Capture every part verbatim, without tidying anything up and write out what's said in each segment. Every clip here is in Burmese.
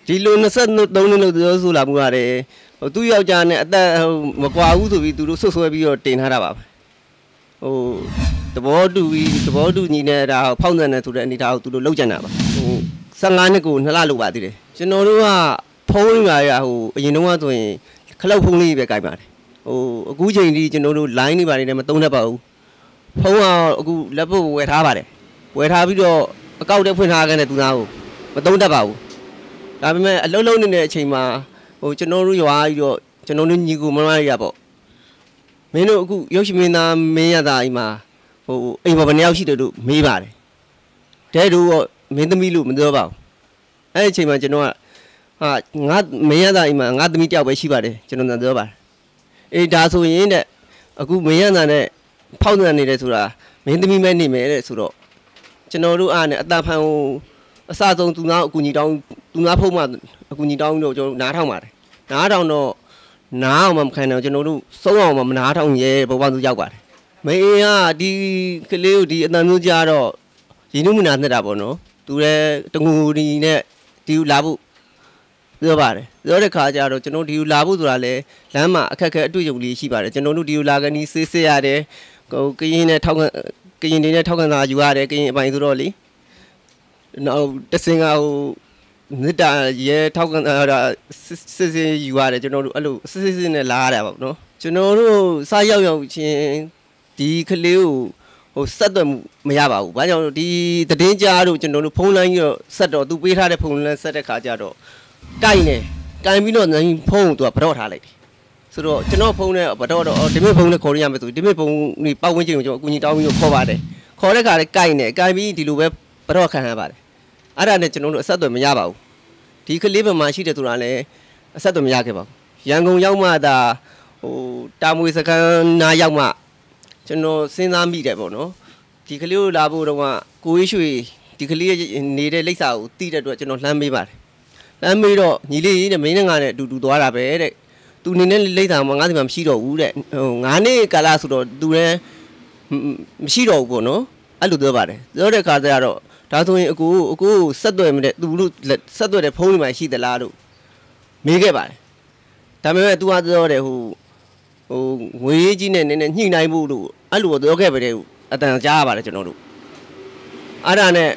ဒီလိုနှစ်ဆက်သုံးနှစ်လို့ပြောဆိုလာမှုရတယ်ဟိုသူ့ယောက်ျားနဲ့အသက်မကွာဘူးဆိုပြီးသူတို့ဆွဆွဲပြီးတော့တင်ထားတာပါဟိုသဘောတူပြီးသဘောတူညီနေတာဖောက်ဆံနေဆိုတဲ့အနေထားကိုသူတို့လောက်ကြတာပါဟိုဆယ်ငါးနှစ်ကိုနှစ်လလောက်ပါသေးတယ်ကျွန်တော်တို့ကဖုံးရရဟိုအရင်တုန်းကဆိုရင်ခလောက်ဖုံးလေးပဲကြိုက်ပါတယ်ဟိုအခုချိန်ကြီးကျွန်တော်တို့ line တွေပါတယ်မသုံးတတ်ပါဘူးဖုံးကအခုလက်ပုတ်ဝယ်ထားပါတယ်ဝယ်ထားပြီးတော့အကောက်တက်ဖွင့်ထားခဲ့တဲ့သူသားကိုမသုံးတတ်ပါဘူးဒါပေမဲ့အလုံးလုံးနေတဲ့အချိန်မှာဟိုကျွန်တော်တို့ရွာပြီးတော့ကျွန်တော်တို့ညီကိုမမရပေါ့မင်းတို့အခုရုပ်ရှင်မင်းသားမင်းရသားအိမ်မှာဟိုအိမ်ပေါ်ဘယ်နှယောက်ရှိတယ်လို့မေးပါတယ်တဲ့တို့ကမင်းသမီးလို့မပြောပါဘူးအဲ့ဒီအချိန်မှာကျွန်တော်ကဟာငါမင်းရသားအိမ်မှာငါသမီးတယောက်ပဲရှိပါတယ်ကျွန်တော်ပြောပါတယ်အေးဒါဆိုရင်တဲ့အခုမင်းရသားနဲ့ဖောက်နေတယ်ဆိုတာမင်းသမီးမဲနေမယ်တဲ့ဆိုတော့ကျွန်တော်တို့အားနဲ့အတန်ဖန်ကိုအစဆုံးသူသားအကူညီတောင်းသူသားဖုံးမှအကူညီတောင်းတော့ကျွန်တော်နားထောင်ပါတယ်နားထောင်တော့နားအောင်မခံတော့ကျွန်တော်တို့စုံအောင်မနားထောင်ရဲဘဝသူရောက်ပါတယ်မင်းကဒီကလေးကိုဒီအတန်မျိုးကြားတော့ရင်းနှီးမှုနာနဲ့တာပေါ့နော်သူလည်းတငူဒီနဲ့ဒီလာဖို့ပြောပါတယ်ပြောတဲ့ခါကျတော့ကျွန်တော်ဒီလာဖို့ဆိုတာလဲလမ်းမှာအခက်အခဲအတွေ့အကြုံလေးရှိပါတယ်ကျွန်တော်တို့ဒီလာကနီးဆေးဆေးရတယ်ဟိုကရင်နဲ့ထောက်ကရင်တွေနဲ့ထောက်ခံတာယူရတယ်ကရင်အပိုင်းဆိုတော့လေနောက်တစင်ကဟိုမြစ်တာရဲထောက်ခံတာစစ်စစ်ယူရတယ်ကျွန်တော်တို့အဲ့လိုစစ်စစ်နဲ့လာရတာပေါ့နော်ကျွန်တော်တို့စားရောက်ရောက်ချင်းဒီကလေးကိုဟိုဆက်သွယ်မရပါဘူးဘာကြောင့်ဒီတည်င်းကြားတို့ကျွန်တော်တို့ဖုန်းလိုင်းရောဆက်တော့သူပေးထားတဲ့ဖုန်းလိုင်းဆက်တဲ့ခါကျတော့တိုင်နေတိုင်ပြီးတော့နိုင်ဖုန်းကိုသူကဗတော့ထားလိုက်တယ်ဆိုတော့ကျွန်တော်ဖုန်းနဲ့ဗတော့တော့ဒီမဲ့ဖုန်းနဲ့ခေါ်ရရမယ်ဆိုဒီမဲ့ဖုန်းนี่ပတ်ဝန်းကျင်ကိုကျွန်တော်အကူကြီးတောင်းပြီးခေါ်ပါတယ်ခေါ်တဲ့ခါလည်းကိုင်နေကိုင်ပြီးဒီလိုပဲဗတော့ခံရပါတယ်အဲ့ဒါနဲ့ကျွန်တော်တို့အဆက်အသွယ်မရပါဘူးဒီကလေးဘက်မှာရှိတယ်ဆိုတာလည်းအဆက်အသွယ်မရခဲ့ပါဘူးရန်ကုန်ရောက်မှသာဟိုတာမွေစကန်နာရောက်မှကျွန်တော်စဉ်းစားမိတယ်ပေါ့နော်ဒီကလေးကိုလာဖို့တော့ကကိုရွှေဒီကလေးနေတဲ့လိပ်စာကိုတီးတဲ့အတွက်ကျွန်တော်လှမ်းမေးပါတယ်လှမ်းမေးတော့ညီလေးနဲ့မင်းနဲ့ငါနဲ့အတူတူသွားတာပဲတဲ့သူနေနဲ့လိပ်စာမှာငါးစီမှာမရှိတော့ဘူးတဲ့ဟိုငါးနှစ်ကာလဆိုတော့သူလည်းမရှိတော့ဘူးပေါ့နော်အဲ့လိုပြောပါတယ်ပြောတဲ့ခါကျတော့ဒါဆိုရင်အကူအကူဆက်သွယ်မတဲ့သူတို့ဆက်သွယ်တဲ့ဖုန်းတွေမှာရှိသလားလို့မေးခဲ့ပါတယ်ဒါပေမဲ့ तू ကပြောတယ်ဟိုဟိုငွေကြီးနဲ့နည်းနည်းညှိနှိုင်းဖို့လို့အဲ့လိုပြောခဲ့ပဲတဲ့အတန်ကြားရပါတယ်ကျွန်တော်တို့အဲ့ဒါနဲ့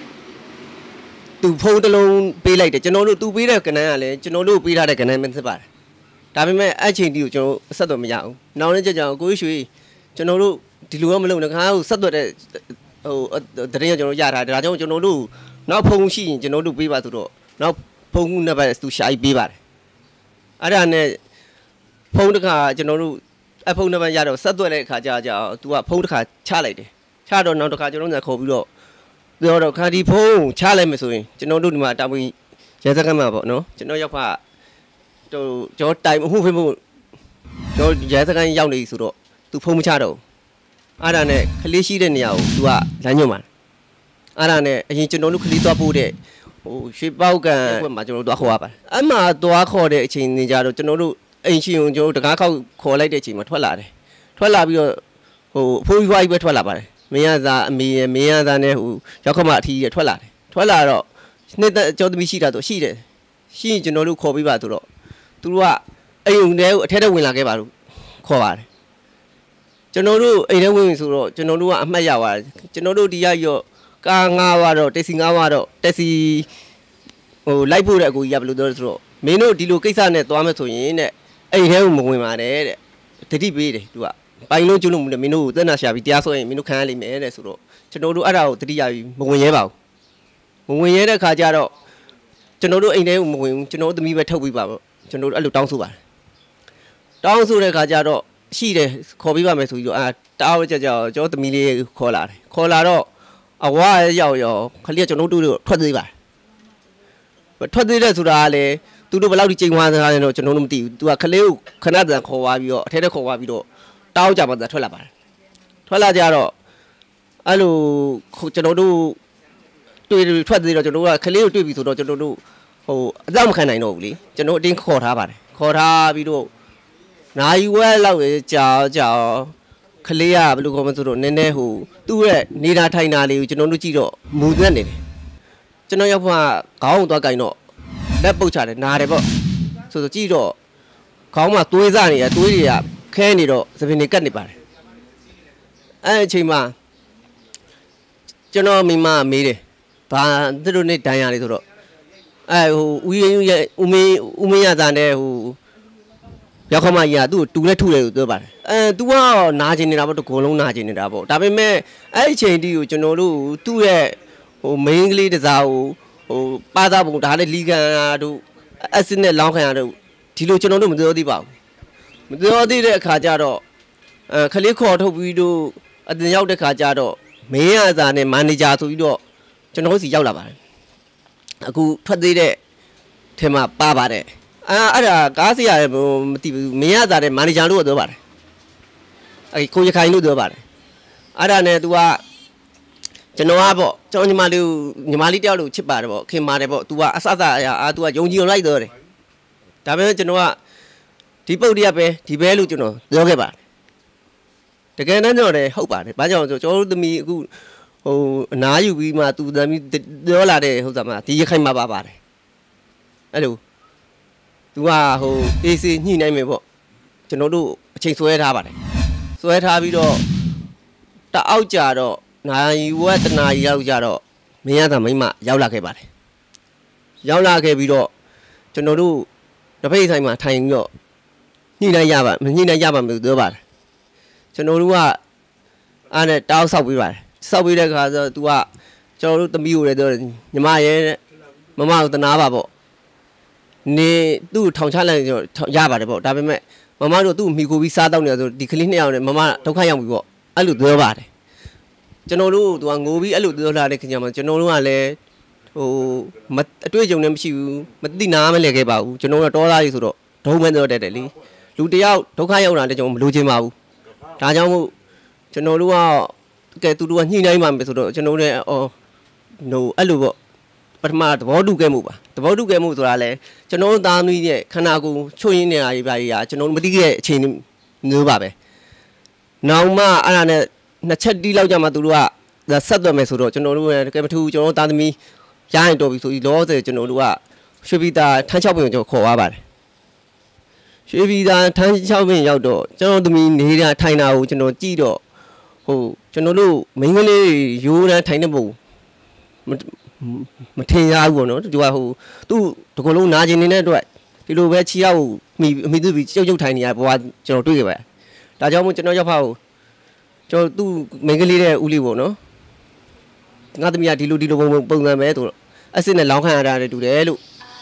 तू ဖုန်းတစ်လုံးပေးလိုက်တယ်ကျွန်တော်တို့ तू ပေးတဲ့ကဏ္ဍကလည်းကျွန်တော်တို့ပေးထားတဲ့ကဏ္ဍပဲဖြစ်ပါတယ်ဒါပေမဲ့အဲ့ချိန်တီကိုကျွန်တော်အဆက်သွယ်မရဘူးနောက်နေ့ကျကြအောင်ကိုရွှေကျွန်တော်တို့ဒီလိုကမလုပ်နဲ့ခါကိုဆက်သွယ်တဲ့ဟိုတရင်ကျွန်တော်ရထားတယ်ဒါကြောင့်ကျွန်တော်တို့နောက်ဖုန်းရှိရင်ကျွန်တော်တို့ပေးပါဆိုတော့နောက်ဖုန်းနံပါတ်သူရှာပေးပါတယ်အဲ့ဒါနဲ့ဖုန်းတစ်ခါကျွန်တော်တို့အဖုန်းနံပါတ်ရတော့ဆက်သွယ်တဲ့အခါကြာကြာသူကဖုန်းတစ်ခါချလိုက်တယ်ချတော့နောက်တစ်ခါကျွန်တော်တို့ခေါ်ပြီးတော့ပြောတော့ခါဒီဖုန်းချလိုက်မယ်ဆိုရင်ကျွန်တော်တို့ဒီမှာတာဝန်ရဲစခန်းမှာပေါ့နော်ကျွန်တော်ရောက်ခါဟိုကျွန်တော်တိုင်မှုဖိမှုကျွန်တော်ရဲစခန်းရောက်နေဆိုတော့သူဖုန်းမချတော့အဲ့ဒါနဲ့ခလေးရှိတဲ့နေရာကို तू ကလမ်းညွှန်ပါအဲ့ဒါနဲ့အရင်ကျွန်တော်တို့ခလေးသွားပို့တဲ့ဟိုရွှေပေါက်ကန်ဘက်မှာကျွန်တော်တို့သွားခေါ်ရပါတယ်အဲ့မှာသွားခေါ်တဲ့အချိန်နေကြတော့ကျွန်တော်တို့အိမ်ရှင်ကိုကျွန်တော်တို့တကားခောက်ခေါ်လိုက်တဲ့အချိန်မှာထွက်လာတယ်ထွက်လာပြီးတော့ဟိုအဖိုးကြီးဖွားကြီးပဲထွက်လာပါတယ်မင်းရသားအမေရမင်းရသားနဲ့ဟိုရောက်ခမအထီးရထွက်လာတယ်ထွက်လာတော့နှစ်သက်အကျော်သမီးရှိတာတော့ရှိတယ်ရှိရင်ကျွန်တော်တို့ခေါ်ပြီးပါဆိုတော့သူတို့ကအိမ်ုံထဲကိုအထက်ထဲဝင်လာခဲ့ပါလို့ခေါ်ပါတယ်ကျွန်တော်တို့အိမ်ထဲဝင်ဆိုတော့ကျွန်တော်တို့ကအမှတ်ရပါတယ်ကျွန်တော်တို့ဒီရရော့ကားငါးပါတော့တက်စီငါးပါတော့တက်စီဟိုလိုက်ဖို့တဲ့အကူကြီးကဘယ်လိုပြောလဲဆိုတော့မင်းတို့ဒီလိုကိစ္စနဲ့သွားမယ်ဆိုရင်တဲ့အိမ်ထဲကိုမဝင်ပါနဲ့တဲ့တတိပေးတယ်သူကပိုင်လုံးကျွလို့မင်းတို့ကိုသက်နာရှာပြီးတရားစွဲရင်မင်းတို့ခံရလိမ့်မယ်တဲ့ဆိုတော့ကျွန်တော်တို့အဲ့ဒါကိုတတိရပြီးမဝင်ရဲပါဘူးမဝင်ရဲတဲ့ခါကျတော့ကျွန်တော်တို့အိမ်ထဲကိုမဝင်ဘူးကျွန်တော်တို့သမီးပဲထုတ်ပြီးပါပေါ့ကျွန်တော်တို့အဲ့လိုတောင်းဆိုပါတယ်တောင်းဆိုတဲ့ခါကျတော့ရှိတယ်ခေါ်ပြီးပါမယ်ဆိုပြီးတော့အာတားဝကြကြကျွန်တော်သမီးလေးခေါ်လာတယ်ခေါ်လာတော့အဝါရောက်ရောခလေးကကျွန်တော်တို့ထွက်သေးပါထွက်သေးတယ်ဆိုတာကလေသူတို့ဘယ်လောက်ဒီချိန်ဝါသားလဲတော့ကျွန်တော်တို့မသိဘူးသူကခလေးကိုခဏတန်ခေါ်သွားပြီးတော့အထဲထဲခေါ်သွားပြီးတော့တောက်ကြပါသားထွက်လာပါတယ်ထွက်လာကြတော့အဲ့လိုကျွန်တော်တို့တွေ့ထွက်သေးတော့ကျွန်တော်တို့ကခလေးကိုတွေ့ပြီဆိုတော့ကျွန်တော်တို့ဟိုအသက်မခံနိုင်တော့ဘူးလေကျွန်တော်အတင်းခေါ်ထားပါတယ်ခေါ်ထားပြီးတော့နိုင်ဝဲလောက်ကြာကြာခလေးကဘယ်လိုခေါ်မဆိုတော့နည်းနည်းဟိုသူ့ရဲ့နေတာထိုင်တာလေးကိုကျွန်တော်တို့ကြည့်တော့မူသက်နေတယ်ကျွန်တော်ရောက်ဖကခေါင်းသွားကြိုင်တော့လက်ပုတ်ချတယ်နားတယ်ပေါ့ဆိုတော့ကြည့်တော့ခေါင်းမှာသွေးစားနေရသွေးတွေကခဲနေတော့သပင်တွေကတ်နေပါတယ်အဲ့အချိန်မှာကျွန်တော်မိမမေးတယ်ဘာသူတို့နဲ့ဒဏ်ရာလေးဆိုတော့အဲဟိုဦးရင်ရဲ့ဦးမင်းဦးမင်းရသားနဲ့ဟိုရောက်ခမကြီးကသူ့ကိုတူနဲ့ထုတယ်လို့ပြောပါတယ်အဲ तू ကနာကျင်နေတာပေါ့တကောလုံးနာကျင်နေတာပေါ့ဒါပေမဲ့အဲ့အချိန်တီကိုကျွန်တော်တို့သူ့ရဲ့ဟို main ကလေးတစားကိုဟိုပါသားပုံဒါနဲ့လီကန်တို့အက်ဆစ်နဲ့လောင်းခံရတို့ဒီလိုကျွန်တော်တို့မပြောသေးပါဘူးမပြောသေးတဲ့အခါကျတော့အဲခလေးခေါ်ထုတ်ပြီးတော့အတင်ရောက်တဲ့ခါကျတော့မင်းရသားနဲ့မန်နေဂျာဆိုပြီးတော့ကျွန်တော်စီရောက်လာပါတယ်အခုထွက်သေးတဲ့ထဲမှာပါပါတယ်အာအဲ့ဒါကားစီရတယ်မသိဘူးမင်းရသားတဲ့မန်နေဂျာလို့ပြောပါတယ်အဲ့ကိုရခိုင်လို့ပြောပါတယ်အဲ့ဒါနဲ့ तू ကကျွန်တော်ကပေါ့ကျွန်တော်ညီမလေးကိုညီမလေးတယောက်လို့ချစ်ပါတယ်ပေါ့ခင်ပါတယ်ပေါ့ तू ကအဆအဆအာ तू ကယုံကြည်အောင်လိုက်တော့တယ်ဒါပေမဲ့ကျွန်တော်ကဒီပုတ်တရပဲဒီပဲလို့ကျွန်တော်ပြောခဲ့ပါတယ်တကယ်တမ်းကျွန်တော်လည်းဟုတ်ပါတယ်ဘာကြောင့်ဆိုကျွန်တော်တို့သမီးအခုဟိုအနားယူပြီးမှ तू သမီးပြောလာတဲ့ဟုတ်သားမဒီရခိုင်မှာပါပါတယ်အဲ့လို तू ကဟိုအေးစေးညှိနိုင်မယ်ပေါ့ကျွန်တော်တို့အချိန်ဆွဲထားပါတယ်ဆွဲထားပြီးတော့တအောက်ကြတော့နိုင်ဝက်တနာရီရောက်ကြတော့မင်းရသာမိမရောက်လာခဲ့ပါတယ်ရောက်လာခဲ့ပြီးတော့ကျွန်တော်တို့တပိတ်ဆိုင်မှာထိုင်ပြီးတော့ညှိနှိုင်းရပါမညှိနှိုင်းရပါမလို့ပြောပါတယ်ကျွန်တော်တို့ကအားနဲ့တောက်ဆောက်ပေးပါတယ်ဆောက်ပေးတဲ့ခါကျတော့ तू ကကျွန်တော်တို့သမီးကိုလည်းပြောတယ်ညီမရဲ့မမကိုတနာပါပေါ့နေသူ့ထောင်ချလိုက်ကျွန်တော်ရပါတယ်ပေါ့ဒါပေမဲ့မမတို့သူ့မိကိုပြီးစားတော့နေဆိုဒီကလေးနှစ်ယောက်နဲ့မမဒုက္ခရောက်ပြီပေါ့အဲ့လိုပြောပါတယ်ကျွန်တော်တို့သူကငိုပြီးအဲ့လိုပြောလာတဲ့ခင်ဗျာမကျွန်တော်တို့ကလည်းဟိုအတွေ့အကြုံလည်းမရှိဘူးမသိနာမလဲခဲ့ပါဘူးကျွန်တော်တို့တောသားကြီးဆိုတော့ဒုံးမဲတော့တက်တယ်လေလူတယောက်ဒုက္ခရောက်လာတဲ့ကျွန်တော်မလိုချင်ပါဘူးဒါကြောင့်မို့ကျွန်တော်တို့ကကဲသူတို့ကညှိနှိုင်းမှမယ်ဆိုတော့ကျွန်တော်တို့လည်းအော်ဟိုအဲ့လိုပေါ့ပထမသဘောတူခဲ့မှုပါသဘောတူခဲ့မှုဆိုတာလဲကျွန်တော်တို့သားသမီးရဲ့ခန္ဓာကိုယ်ချွတ်ရင်းနေတာကြီးပါကြီးကကျွန်တော်တို့မသိခဲ့တဲ့အချိန်မျိုးပါပဲနောက်မှအဲ့ဒါနဲ့နှစ်ချက်တီးလောက်ကြမှာသူတို့ကဆက်သွယ်မယ်ဆိုတော့ကျွန်တော်တို့ကဲမထူးကျွန်တော်တို့သားသမီးရရင်တော်ပြီဆိုပြီးလောဆယ်ကျွန်တော်တို့ကရွှေပြည်သာထန်းချောက်ပင်ကိုကျွန်တော်ခေါ်သွားပါတယ်ရွှေပြည်သာထန်းချောက်ပင်ရောက်တော့ကျွန်တော်သမီးနေတာထိုင်တာကိုကျွန်တော်ကြည့်တော့ဟိုကျွန်တော်တို့မိန်းကလေးရိုးတန်းထိုင်နေပုံမထင်ရဘူးပေါ့နော်သူကဟိုသူ့တကလုံးနာကျင်နေတဲ့အတွက်ဒီလိုပဲချီရောက်မိမိသူပြီးကြုတ်ကြုတ်ထိုင်နေရဘွားကျွန်တော်တွေ့ခဲ့ပါဒါကြောင့်မို့ကျွန်တော်ရောက်ဖောက်ကျွန်တော်သူ့မိန်းကလေးတဲ့ဦးလေးပေါ့နော်ငါသမီးကဒီလိုဒီလိုပုံပုံစံပဲဆိုတော့အစ်စ်နဲ့လောင်းခံရတာတူတယ်လို့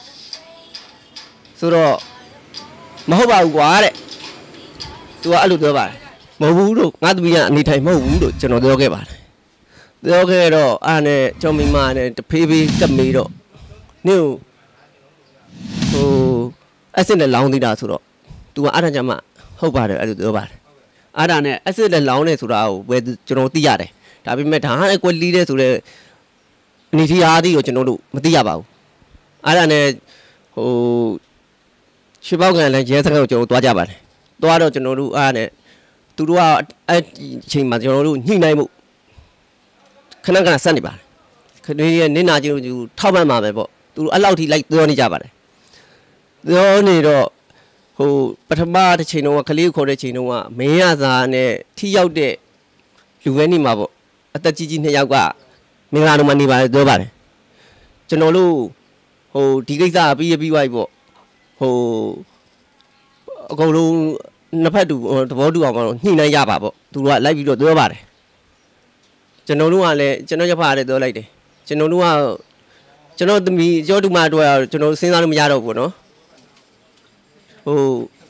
ဆိုတော့မဟုတ်ပါဘူးကွာတဲ့သူကအဲ့လိုပြောပါတယ်မဟုတ်ဘူးလို့ငါသမီးကအနေထိုင်မဟုတ်ဘူးလို့ကျွန်တော်ပြောခဲ့ပါတယ်ပြောခဲ့တော့အားနဲ့ကျောင်းမိမနဲ့တဖေးဖေးကပ်မေးတော့နင့်ဟိုအစ်စ်နဲ့လောင်းသေးတာဆိုတော့ तू ကအားတကြမှာဟုတ်ပါတယ်အဲ့လိုပြောပါတယ်အားဒါနဲ့အစ်စ်နဲ့လောင်းနေဆိုတာကိုပဲကျွန်တော်သိရတယ်ဒါပေမဲ့ဒါဟာအကွက်လီးတဲ့ဆိုတော့အနေထီအားသည်ကိုကျွန်တော်တို့မသိရပါဘူးအားဒါနဲ့ဟိုရွှေပေါက်ကန်လည်းရဲစခန်းကိုကျွန်တော်တို့တွားကြပါတယ်တွားတော့ကျွန်တော်တို့အားနဲ့သူတို့ကအဲ့ဒီအချိန်မှာကျွန်တော်တို့ညှိနှိုင်းမှုခဏခဏဆက်နေပါတယ်ခဏရဲ့နင်းနာချင်းကိုထောက်ပံ့မှာပဲပေါ့သူတို့အဲ့လောက်ထိလိုက်ပြောနေကြပါတယ်ပြောနေတော့ဟိုပထမတစ်ချိန်တော့ကလေးကိုခေါ်တဲ့ချိန်တော့မင်းရစာနဲ့ထိရောက်တဲ့လူပဲနေမှာပေါ့အသက်ကြီးကြီးနှစ်ယောက်ကမင်္ဂလာတော်မှာနေပါတယ်ပြောပါတယ်ကျွန်တော်တို့ဟိုဒီကိစ္စပြီးရပြီးသွားပြီပေါ့ဟိုအကုန်လုံးနှစ်ဖက်တူသဘောတူအောင်ညှိနှိုင်းရပါပေါ့သူတို့ကလိုက်ပြီးတော့ပြောပါတယ်ကျွန်တော်တို့ကလည်းကျွန်တော်ရဖားလည်းပြောလိုက်တယ်ကျွန်တော်တို့ကကျွန်တော်သမီးကျော်တူမတို့ကကျွန်တော်စဉ်းစားလို့မရတော့ဘူးနော်ဟို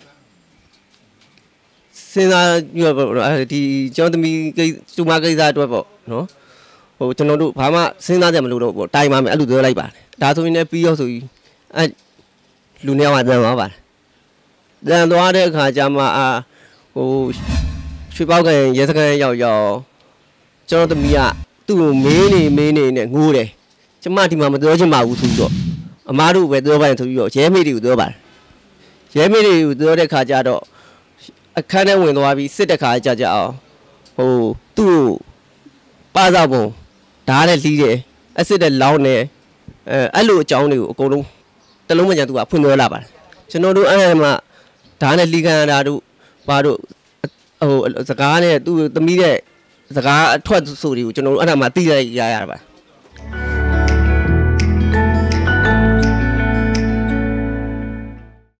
စဉ်းစားပြီးတော့ဒီကျောင်းသမီးကိတူမကိစ္စအတွက်ပေါ့နော်ဟိုကျွန်တော်တို့ဘာမှစဉ်းစားကြမလို့တော့ပေါ့တိုင်ပါမယ်အဲ့လိုပြောလိုက်ပါတယ်ဒါဆိုရင်လည်းပြီးရောဆိုပြီးအဲ့လူနှစ်ယောက်ကတန်သွားပါတယ်တန်သွားတဲ့အခါကျမှအာဟိုရွှေပေါက်ကန်ရဲစခန်းရောက်ရောက်ကျွန်တော်သမီးကသူ့ကိုမင်းနေမင်းနေနဲ့ငိုးတယ်ကျမဒီမှာမပြောချင်ပါဘူးဆိုပြီးတော့အမားတို့ပဲပြောပါရင်ဆိုပြီးတော့ရဲမေးတွေကိုပြောပါတယ်ရဲမေးတွေကိုပြောတဲ့ခါကျတော့အခန်းထဲဝင်သွားပြီးစစ်တဲ့ခါကြကြအောင်ဟိုသူ့ကိုပါစားပုံဓာတ်နဲ့လီးတယ်အစစ်တဲ့လောင်းတယ်အဲအဲ့လိုအကြောင်းတွေကိုအကုန်လုံးတလုံးမကြသူကဖွင့်ပြောလာပါတယ်ကျွန်တော်တို့အဲ့မှာဒါနဲ့လီကန်တာတို့ဘာတို့ဟိုစကားနဲ့သူသမီးတဲ့စကားအထွက်ဆိုတွေကိုကျွန်တော်တို့အဲ့ဒါမှသိရရရပါ